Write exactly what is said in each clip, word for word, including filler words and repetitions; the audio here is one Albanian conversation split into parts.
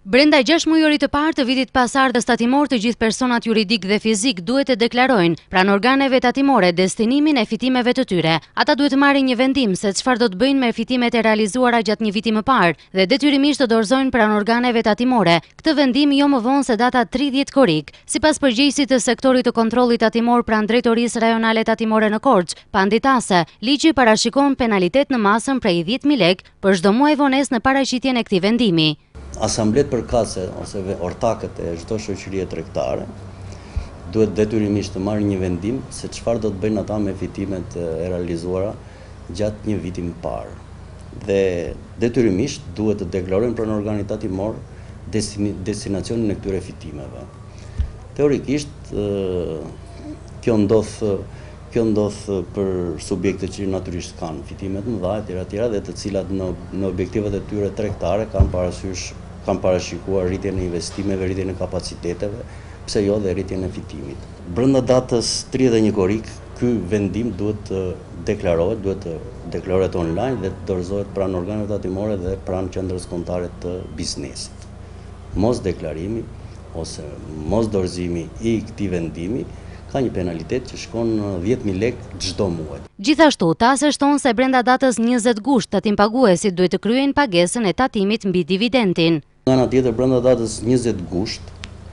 Brenda gjashtë mujorit të parë të vitit pasardhës tatimor, të gjithë personat juridik dhe fizik duhet të deklarojnë pranë organeve tatimore destinimin e fitimeve të tyre. Ata duhet të marrin një vendim se çfarë do të bëjnë me fitimet e realizuara gjatë një viti më parë dhe detyrimisht të dorëzojnë pranë organeve tatimore. Këtë vendim jo më vonë se data tridhjetë korrik. Sipas përgjegjësit të sektorit të kontrollit tatimor pranë Drejtorisë Rajonale Tatimore në Korçë, Panditase, ligji parashikon penalitet në masën prej dhjetë mijë lekë për çdo muaj vonesë në paraqitjen e këtij vendimi. Asamblet përkatëse ose ortakët e çdo shoqërie tregtare duhet detyrimisht të marrin një vendim se çfarë do të bëjnë ata me fitimet e realizuara gjatë një viti më parë. Dhe detyrimisht duhet të deklarojnë pranë organit tatimor destinacionin e këtyre fitimeve. Teorikisht kjo ndodh kjo ndodh për subjektet që natyrisht kanë fitime të mëdha etj etj dhe të cilat në në objektivat e tyre tregtare kanë parasysh kanë parashikuar rritjen e investimeve, rritjen e kapaciteteve, pse jo dhe rritjen e fitimit. Brenda datës tridhjetë e një korrik, ky vendim duhet të deklarohet, duhet të deklarohet online dhe të dorëzohet pranë organeve tatimore dhe pranë qendrës kombëtare të biznesit. Mos deklarimi ose mos dorëzimi i këtij vendimi ka një penalitet që shkon dhjetë mijë lekë çdo muaj. Gjithashtu, Tase shton se brenda datës njëzet gusht tatimpaguesit duhet të kryejnë pagesën e tatimit mbi dividendin. Nga ana tjetër, brenda datës njëzet gusht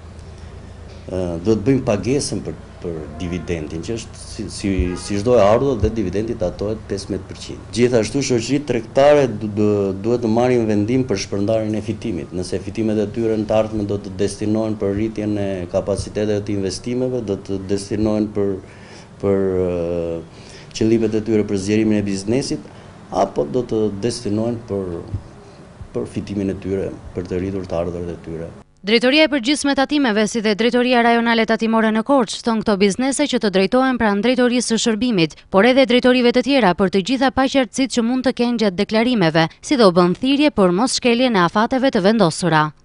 do të bëjmë pagesën për për dividendin, që është si si, si çdo e ardhur dhe dividendi datohet pesëmbëdhjetë përqind. Gjithashtu shoqëritë tregtare duhet të marrin vendim për shpërndarjen e fitimit. Nëse fitimet e tyre në të ardhmen do të destinohen për rritjen e kapaciteteve të investimeve, do të destinohen për për uh, qëllimet e tyre për zgjerimin e biznesit, apo do të destinohen për për fitimin e tyre, për të rritur të ardhurat e tyre. Drejtoria e përgjithshme e tatimeve si dhe Drejtoria Rajonale Tatimore në Korçë thon këto biznese që të drejtohen pranë Drejtorisë së Shërbimit, por edhe drejtorive të tjera për të gjitha paqartësitë që mund të kenë gjatë deklarimeve, si dhe u bën thirrje për mos shkeljen e afateve të vendosura.